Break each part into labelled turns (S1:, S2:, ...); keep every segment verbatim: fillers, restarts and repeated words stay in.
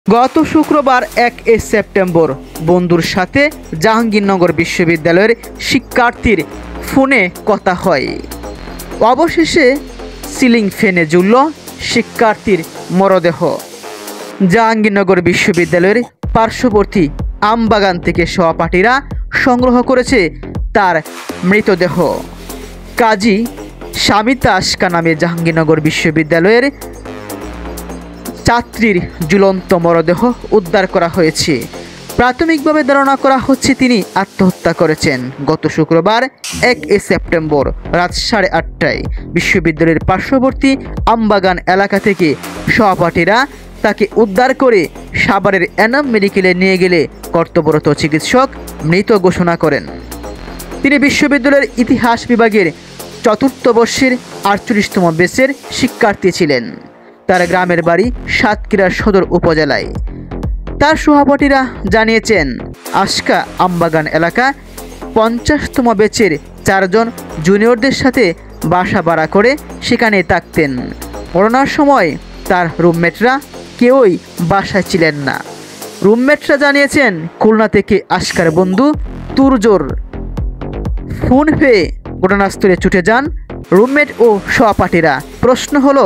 S1: গত শুক্রবার এক সেপ্টেম্বর বন্ধুর সাথে জাহাঙ্গীরনগর বিশ্ববিদ্যালয়ের শিক্ষার্থীর ফোনে কথা হয়। অবশেষে সিলিং ফ্যানে ঝুলল শিক্ষার্থীর মরদেহ। জাহাঙ্গীরনগর বিশ্ববিদ্যালয়ের পার্শ্ববর্তী আমবাগান থেকে সহপাঠীরা সংগ্রহ করেছে তার মৃতদেহ। কাজী শামিতা আশকা নামে জাহাঙ্গীরনগর বিশ্ববিদ্যালয়ের ছাত্রীর ঝুলন্ত মরদেহ উদ্ধার করা হয়েছে। প্রাথমিকভাবে ধারণা করা হচ্ছে তিনি আত্মহত্যা করেছেন। গত শুক্রবার এক সেপ্টেম্বর রাত সাড়ে আটটায় বিশ্ববিদ্যালয়ের পার্শ্ববর্তী আমবাগান এলাকা থেকে সহপাঠীরা তাকে উদ্ধার করে সাভারের এনাম মেডিকেলে নিয়ে গেলে কর্তব্যরত চিকিৎসক মৃত ঘোষণা করেন। তিনি বিশ্ববিদ্যালয়ের ইতিহাস বিভাগের চতুর্থ বর্ষের আটচল্লিশতম ব্যাচের শিক্ষার্থী ছিলেন। তার গ্রামের বাড়ি সাতক্ষীরা সদর উপজেলায়। তার সহপাঠীরা জানিয়েছেন, আশকা আমবাগান এলাকা পঞ্চাশতম ব্যাচের চারজন জুনিয়রদের সাথে বাসা ভাড়া করে সেখানে থাকতেন। করোনার সময় তার রুমমেটরা কেউই বাসায় ছিলেন না। রুমমেটরা জানিয়েছেন, খুলনা থেকে আশকার বন্ধু তুরজোর ফোন পেয়ে ঘটনাস্থলে ছুটে যান রুমমেট ও সহপাঠীরা। প্রশ্ন হলো,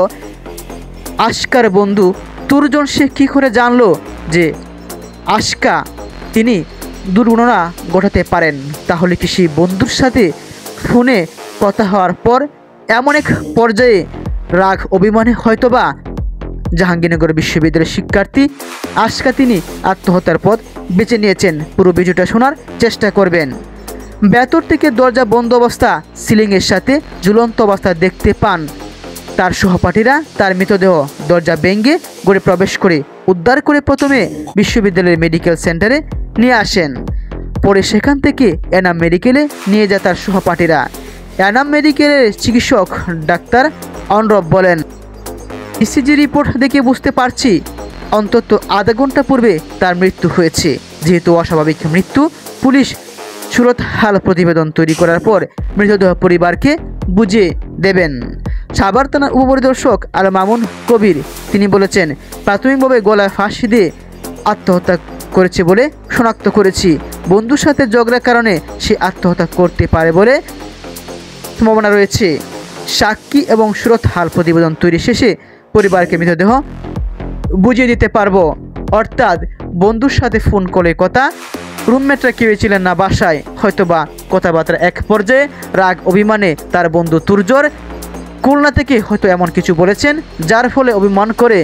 S1: আশকার বন্ধু তুরজন সে কী করে জানলো যে আশকা তিনি দুর্ঘটনা ঘটাতে পারেন? তাহলে কি সেই বন্ধুর সাথে ফোনে কথা হওয়ার পর এমন এক পর্যায়ে রাগ অভিমানে হয়তোবা জাহাঙ্গীরনগর বিশ্ববিদ্যালয়ের শিক্ষার্থী আশকা তিনি আত্মহত্যার পথ বেছে নিয়েছেন? পুরো ভিডিওটা শোনার চেষ্টা করবেন। ভেতর থেকে দরজা বন্ধ অবস্থা সিলিংয়ের সাথে ঝুলন্ত অবস্থা দেখতে পান তার সহপাঠীরা। তার মৃতদেহ দরজা ভেঙে ঘরে প্রবেশ করে উদ্ধার করে প্রথমে বিশ্ববিদ্যালয়ের মেডিকেল সেন্টারে নিয়ে আসেন। পরে সেখান থেকে এনাম মেডিকেলে নিয়ে যায় তার সহপাঠীরা। এনাম মেডিকেলের চিকিৎসক ডাক্তার অনরব বলেন, ইসিজি রিপোর্ট দেখে বুঝতে পারছি অন্তত আধা ঘন্টা পূর্বে তার মৃত্যু হয়েছে। যেহেতু অস্বাভাবিক মৃত্যু, পুলিশ সুরত হাল প্রতিবেদন তৈরি করার পর মৃতদেহ পরিবারকে বুঝিয়ে দেবেন। সাভার থানার উপপরিদর্শক আল মামুন কবির তিনি বলেছেন, প্রাথমিকভাবে গলায় ফাঁসি দিয়ে আত্মহত্যা করেছে বলে শনাক্ত করেছি। বন্ধুর সাথে ঝগড়ার কারণে সে আত্মহত্যা করতে পারে বলে সম্ভাবনা রয়েছে। সাক্ষী এবং সুরত হাল প্রতিবেদন তৈরি শেষে পরিবারকে মৃতদেহ বুঝিয়ে দিতে পারবো। অর্থাৎ বন্ধুর সাথে ফোন কলে কথা, রুমমেটরা কেউ ছিলেন না বাসায়, হয়তোবা কথাবার্তার এক পর্যায়ে রাগ অভিমানে তার বন্ধু তুরজোর খুলনা থেকে হয়তো এমন কিছু বলেছেন, যার ফলে অভিমান করে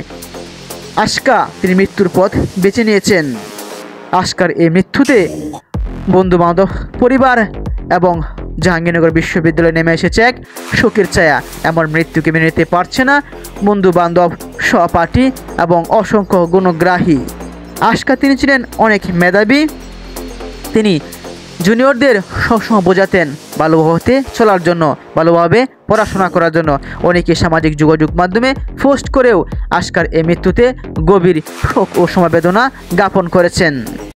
S1: আশকা তিনি মৃত্যুর পথ বেছে নিয়েছেন। আশকার এই মৃত্যুতে বন্ধু বান্ধব, পরিবার এবং জাহাঙ্গীরনগর বিশ্ববিদ্যালয়ে নেমে এসেছে এক শোকের ছায়া। এমন মৃত্যুকে মেনে নিতে পারছে না বন্ধু বান্ধব, সহপাঠী এবং অসংখ্য গুণগ্রাহী। আশকা তিনি ছিলেন অনেক মেধাবী। তিনি জুনিয়রদের সবসময় বোঝাতেন ভালোভাবে চলার জন্য, ভালোভাবে পড়াশোনা করার জন্য। অনেকে সামাজিক যোগাযোগ মাধ্যমে পোস্ট করেও আশকার এই মৃত্যুতে গভীর শোক ও সমবেদনা জ্ঞাপন করেছেন।